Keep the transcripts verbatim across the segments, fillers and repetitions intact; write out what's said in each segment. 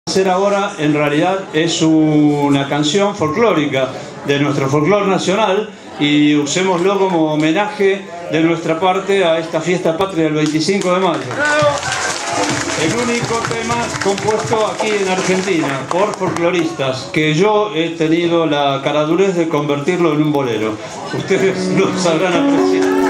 hacer ahora en realidad es una canción folclórica de nuestro folclore nacional y usémoslo como homenaje de nuestra parte a esta fiesta patria del veinticinco de mayo. El único tema compuesto aquí en Argentina por folcloristas que yo he tenido la caradurez de convertirlo en un bolero. Ustedes lo sabrán apreciar.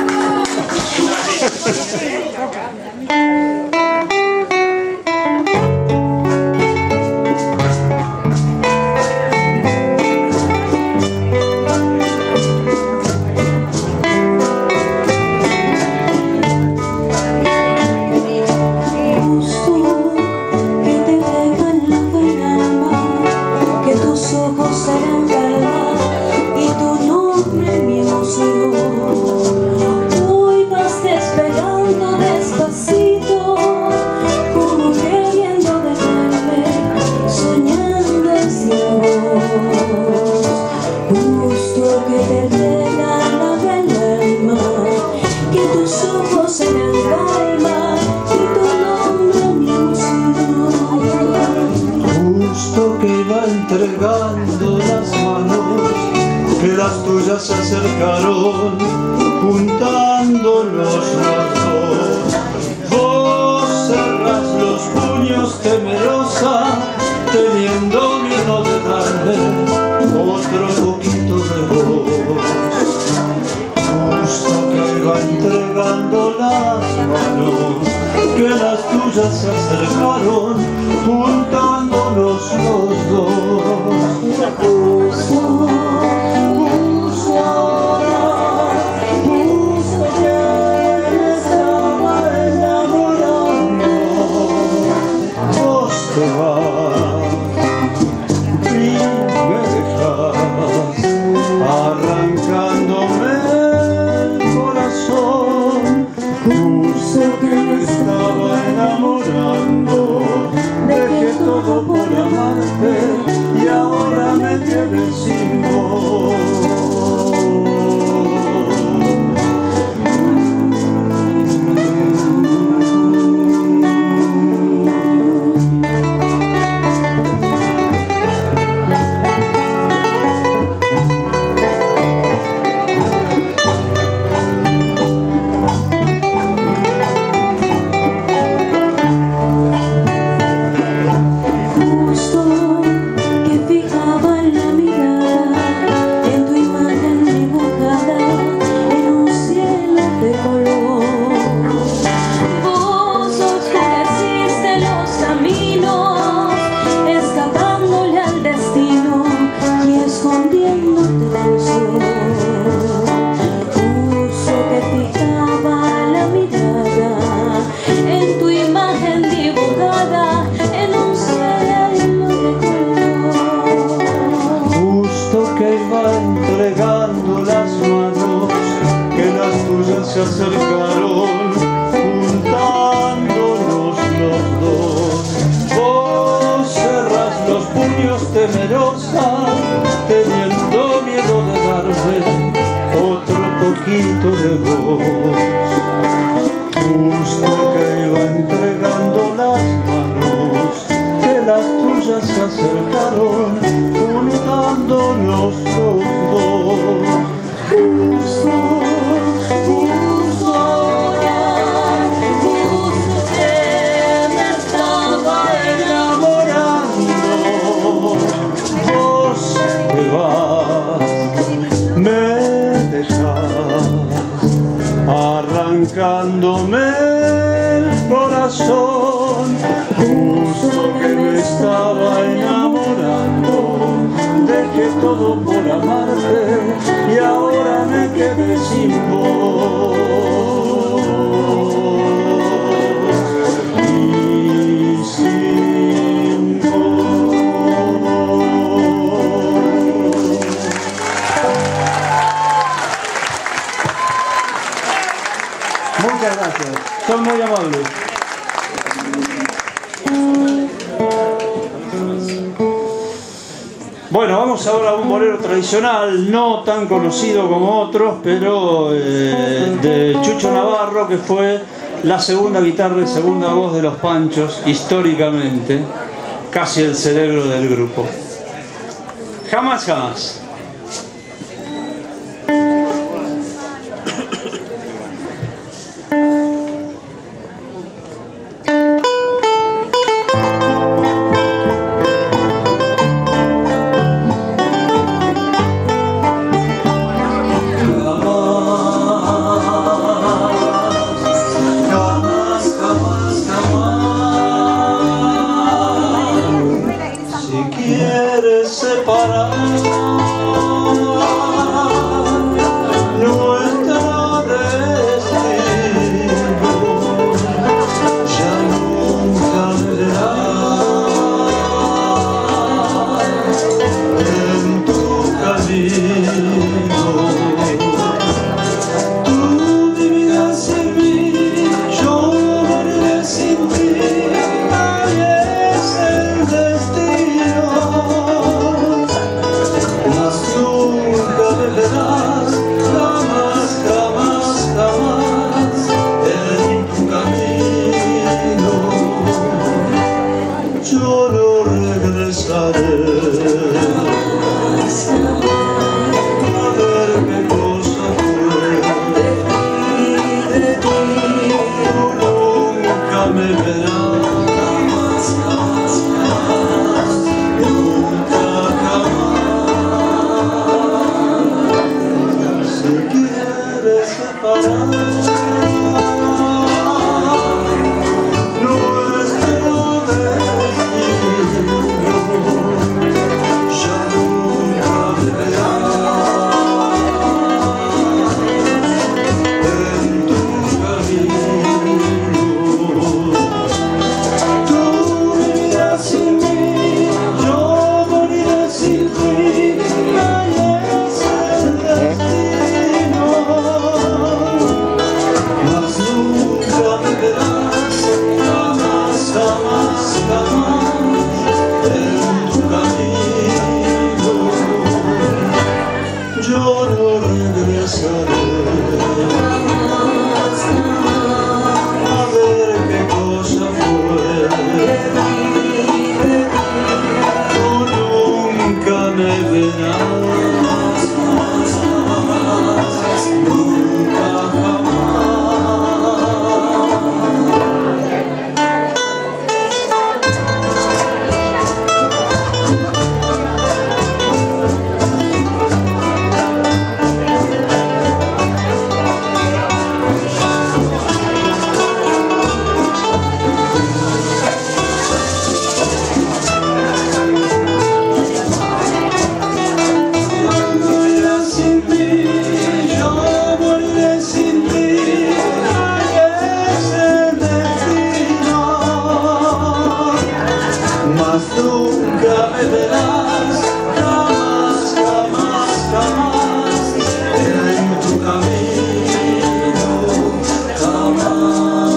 Entregando las manos, que las tuyas se acercaron, juntándonos los dos. Vos cerrás los puños temerosa, teniendo miedo de darme otro poquito de vos. Justo que iba entregando las manos, que las tuyas se acercaron, juntándonos los dos. Justo, justo ahora, justo que me estaba enamorando, vos te vas y me dejas arrancándome el corazón. Justo que me estaba enamorando, dejé todo por amarte y ahora me quedé sin voz. Entregando las manos, que las tuyas se acercaron, juntándonos los dos. Vos cerrás los puños temerosa, teniendo miedo de darme otro poquito de vos. Justo que iba entregando las manos, que las tuyas se acercaron, juntándonos los dos. Justo, justo ahora, justo que me estaba enamorando, vos te vas, me dejas arrancándome el corazón. Justo que me estaba enamorando, dejé todo por amarte y ahora me quedé sin voz. Y sin voz. Muchas gracias, son muy amables. Bueno, vamos ahora a un bolero tradicional, no tan conocido como otros, pero eh, de Chucho Navarro, que fue la segunda guitarra y segunda voz de Los Panchos históricamente. casi el cerebro del grupo. Jamás, jamás.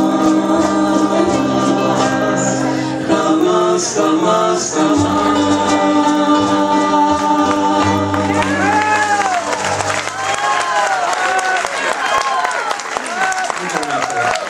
Jamás, jamás, jamás.